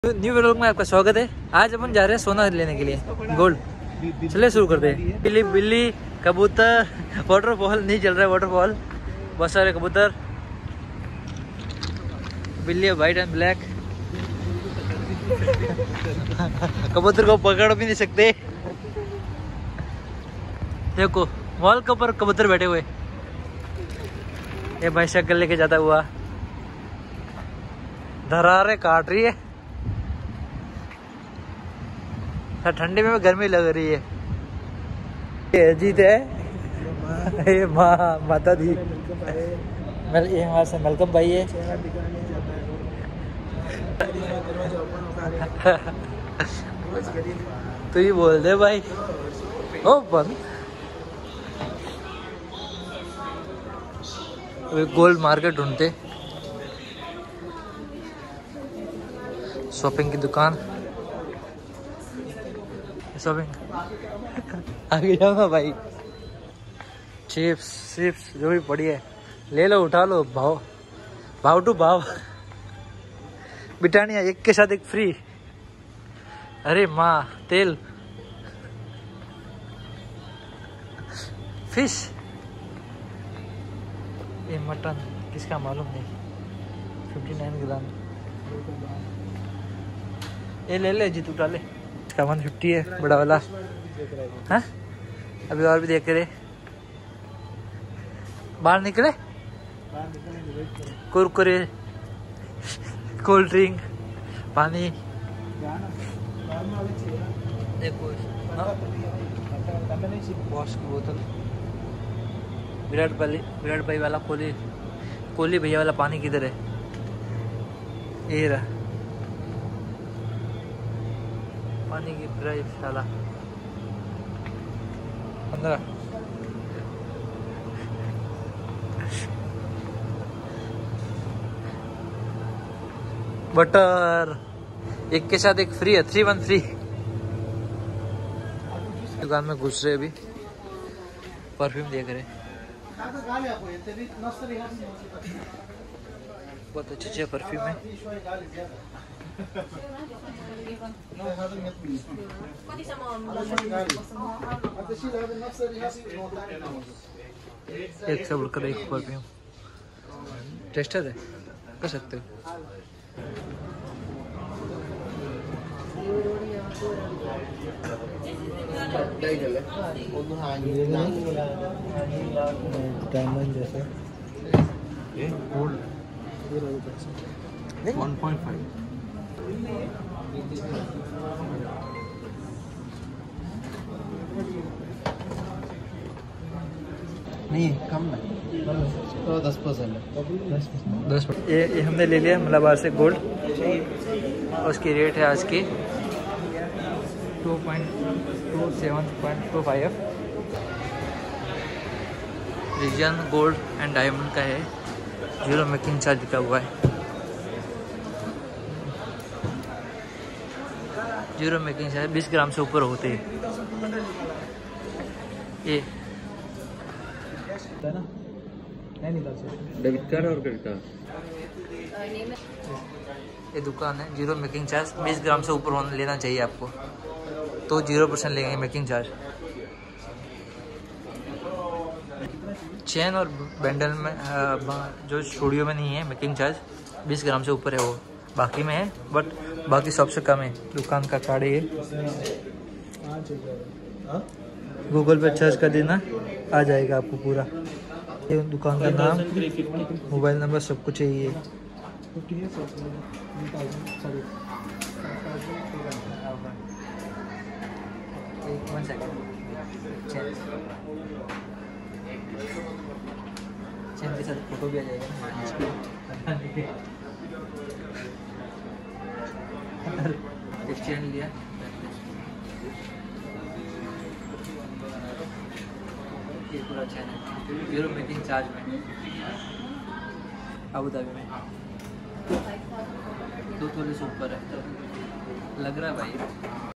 New vlog में आपका स्वागत है। आज अपन जा रहे हैं सोना लेने के लिए, गोल्ड। चलिए शुरू करते हैं। बिल्ली बिल्ली कबूतर, वाटरफॉल नहीं चल रहा है, वाटरफॉल बहुत सारे कबूतर, बिल्ली वाइट एंड ब्लैक। कबूतर को पकड़ भी नहीं सकते। देखो वॉल के ऊपर कबूतर बैठे हुए। ये भाई साइकिल लेके जाता हुआ धरारे काट रही है। ठंडी में गर्मी लग रही है। ये अजीत है, ये माता दी, ये हमारे से मलकम भाई है। तो ये बोल दे भाई ओ बंद। गोल्ड मार्केट ढूंढते, शॉपिंग की दुकान, शॉपिंग आगे जाऊंगा भाई। चिप्स चिप्स जो भी पड़ी है ले लो, उठा लो। भाव टू भाव। ब्रिटानिया एक के साथ एक फ्री। अरे माँ तेल, फिश, ये मटन किसका मालूम नहीं। 59 ग्राम ये ले ले जीत, उठा ले। इसका 150 है बड़ा वाला। हाँ अभी और भी देख रहे, बाहर निकले। कुरकुरे, कोल्ड ड्रिंक, पानी। देखो बॉस की बोतल, विराट भाई वाला कोहली भैया वाला पानी किधर है? ये रहा पानी की प्राइस साला 15। बटर एक के साथ एक फ्री है, 3 1 फ्री। दुकान में घुस रहे, अभी परफ्यूम देख रहे। बहुत अच्छे परफ्यूम है। एक से बढ़कर एक परफ्यूम। टेस्टर है, कर सकते हो। डायमंड जैसे ये गोल्ड 1.5 नहीं कम है, तो 10% है। 10%। ये हमने ले लिया मलाबार से गोल्ड। उसकी रेट है आज की 2.27.25। रीजन गोल्ड एंड डायमंड का है, 0 मेकिंग चार्ज लिखा हुआ है। 0 मेकिंग चार्ज, 20 ग्राम से ऊपर होते हैं ये। डेबिट कार्ड और क्रेडिट कार्ड। ये दुकान है, 0 मेकिंग चार्ज, 20 ग्राम से ऊपर होने लेना चाहिए आपको, तो 0% लेंगे मेकिंग चार्ज। चेन और बैंडल में जो स्टूडियो में नहीं है मेकिंग चार्ज, 20 ग्राम से ऊपर है वो, बाकी में है, बट बाकी सबसे कम है। दुकान का कार्ड है, गूगल पे सर्च कर देना, आ जाएगा आपको पूरा। ये दुकान का नाम, मोबाइल नंबर, सब कुछ है। ये चेन के साथ फोटो भी आ जाएगा। चेन लिया, ये पूरा चेन है, 0 मेकिंग चार्ज में, अबू धाबी में। 2 तोले से ऊपर है, लग रहा है भाई।